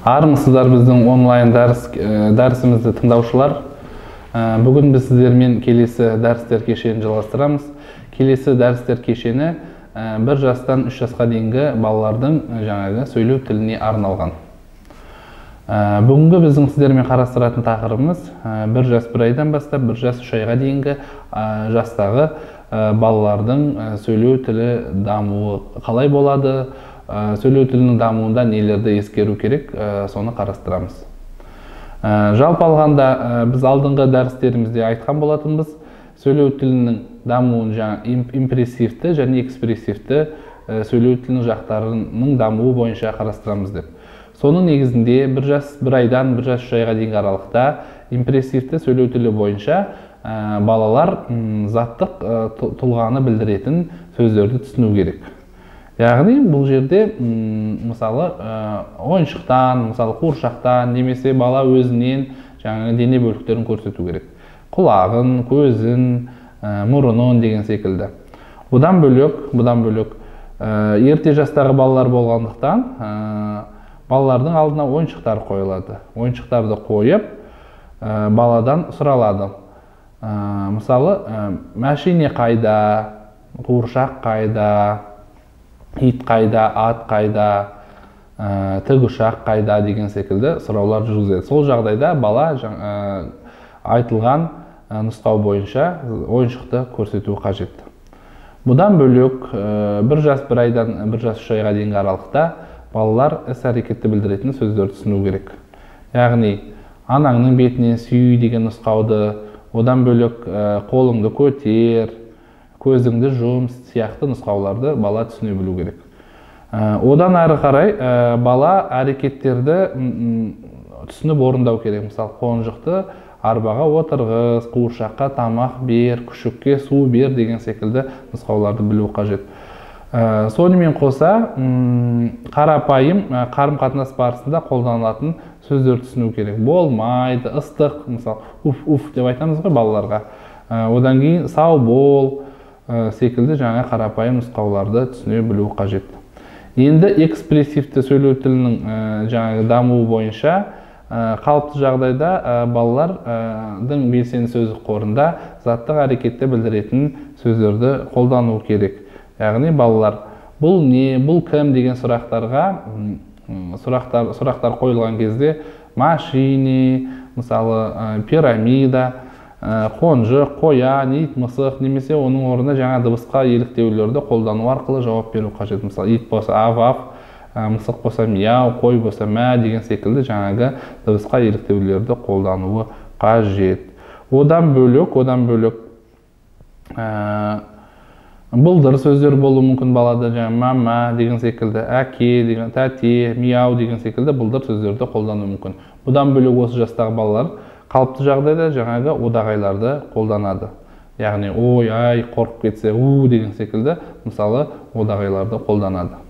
Армысыздар біздің онлайн дәрісімізді тыңдаушылар. Бүгін біз сіздермен келесі дәрістер кешенін жалғастырамыз. Келесі дәрістер кешені 1 жастан 3 жасқа дейінгі балалардың жаңағы сөйлеу тіліне арналған. Бүгінгі біздің сіздермен қарастыратын тақырыбымыз 1 жас 1 айдан бастап 1 жас 3 айға дейінгі жастағы балалардың сөйлеу тілі дамуы қалай болады, сөйлеу тілінің дамуында нелерді ескеру керек, соны қарастырамыз. Жалпы алғанда біз алдыңғы дәрістерімізде айтқан болатынбыз, сөйлеу тілінің дамуын импрессивті және экспрессивті сөйлеу тілінің жақтарының дамуы бойынша қарастырамыз деп. Соның негізінде 1 жас 1 айдан 1 жас 3 айға дейінгі аралықта импрессивті сөйлеу тілі бойынша балалар заттық тұлғаны білдіретін сөздерді түсіну керек. Яғни бұл жерде мысалы ойыншықтан, мысалы қуыршақтан немесе бала өзінен жаңағы дене бөліктерін көрсету керек. Құлағын, көзін, мұрынын деген секілді. Бұдан бөлек ерте жастағы балалар болғандықтан балалардың алдына ойыншықтар қойылады. Ойыншықтарды қойып баладан сұралады. Мысалы машине қайда, қуыршақ қайда, ит қайда, ат қайда, тікұшақ қайда деген секілді сұраулар жүргізеді. Сол жағдайда бала айтылған нұсқау бойынша ойыншықты көрсету қажет. Бұдан бөлек 1 жас 1 айдан 1 жас 3 айға дейінгі аралықта балалар іс-әрекетті білдіретін сөздерді түсіну керек. Яғни анаңның бетінен сүй деген нұсқауды, одан бөлек қолыңды көтер, көзіңді жұм сияқты нұсқауларды бала түсіне білу керек. Одан әрі қарай бала әрекеттерді түсініп орындау керек. Мысалы, қонжықты арбаға отырғыз, қуыршаққа тамақ бер, күшікке су бер деген секілді нұсқауларды білу қажет. Сонымен қоса, қарапайым қарым-қатынас барысында қолданылатын сөздерді түсіну керек. Болмайды, ыстық, мысалы, уф деп айтамыз ғой балаларға. Одан кейін сау бол секілді жаңа қарапайым нұсқауларды түсіне білу қажет. Енді экспрессивті сөйлеу тілінің жаңағы дамуы бойынша қалыпты жағдайда балалардың белсенді сөздік қорында заттық әрекетті білдіретін сөздерді қолдану керек. Яғни балалар бұл не, бұл кім деген сұрақтар қойылған кезде машине, мысалы пирамида, қонжық, қоян, ит, мысық немесе оның орнына жаңа дыбысқа еліктеулерді қолдану арқылы жауап беру қажет. Мысалы ит болса ав, мысық болса мияу, қой болса мә деген секілді жаңағы дыбысқа еліктеулерді қолдануы қажет. Одан бөлек бұлдыр сөздер болуы мүмкін балада, жаңа мама деген секілді, әке деген, тәте, мияу деген секілді бұлдыр сөздерді қолдану мүмкін. Бұдан бөлек осы жастағы балалар қалыпты жағдайда жаңағы одағайларды қолданады. Яғни ой, ай, қорқып кетсе, деген секілді мысалы одағайларды қолданады.